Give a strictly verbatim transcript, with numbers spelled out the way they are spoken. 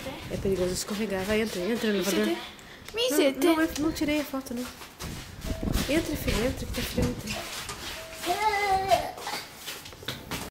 É perigoso escorregar. Vai, entra, entra no elevador. Me Não, não, não tirei a foto, não. Entra, filha, entra que tá frio.